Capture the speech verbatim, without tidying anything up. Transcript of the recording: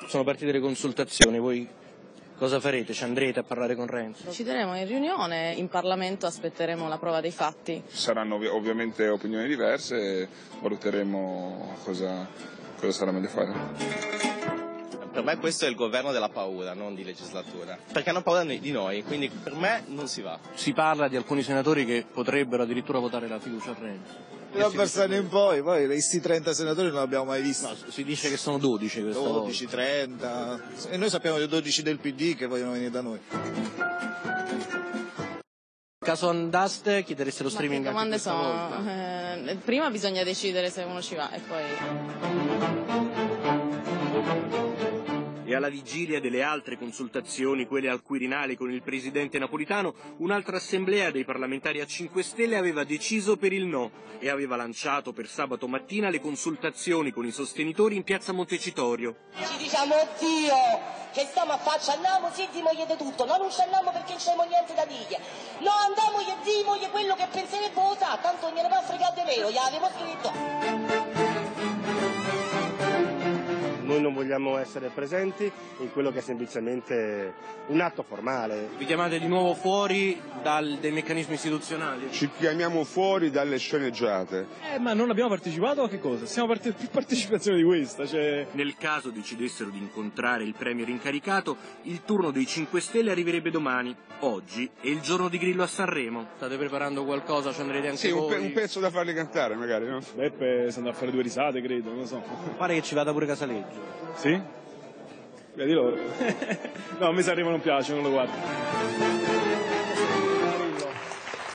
sono partite le consultazioni, voi cosa farete? Ci andrete a parlare con Renzi? Decideremo in riunione, in Parlamento aspetteremo la prova dei fatti. Saranno ov ovviamente opinioni diverse e valuteremo cosa, cosa sarà meglio fare. Per me questo è il governo della paura, non di legislatura, perché hanno paura di noi, quindi per me non si va. Si parla di alcuni senatori che potrebbero addirittura votare la fiducia a Renzi. Da Bersani in poi, poi questi trenta senatori non abbiamo mai visto. No, si dice che sono dodici questa dodici, volta. trenta, e noi sappiamo di dodici del P D che vogliono venire da noi. Caso andaste, chiedereste lo streaming Ma che domande anche questa sono? volta? Eh, prima bisogna decidere se uno ci va e poi... E alla vigilia delle altre consultazioni, quelle al Quirinale con il presidente Napolitano, un'altra assemblea dei parlamentari a cinque Stelle aveva deciso per il no e aveva lanciato per sabato mattina le consultazioni con i sostenitori in piazza Montecitorio. Ci diciamo, oddio, che stiamo a fare, ci andiamo, sì, dimogli di tutto, no, non ci andiamo perché non c'è niente da dire, no, andiamo e dimogli quello che penserebbe lo sa, tanto non ne va a fregare di vero, gliel'avevo scritto. Noi non vogliamo essere presenti in quello che è semplicemente un atto formale. Vi chiamate di nuovo fuori dal, dai meccanismi istituzionali? Ci chiamiamo fuori dalle sceneggiate. Eh, ma non abbiamo partecipato a che cosa? Siamo partiti più partecipazione di questa, cioè... Nel caso decidessero di incontrare il premier incaricato, il turno dei cinque Stelle arriverebbe domani. Oggi è il giorno di Grillo a Sanremo. State preparando qualcosa? Ci andrete anche sì, voi? Un, pe un pezzo da farli cantare magari, no? Beppe sta andando a fare due risate, credo, non lo so. Pare che ci vada pure Casaleggio. Sì? Vedi loro. No, a me Sanremo non piace, non lo guardo.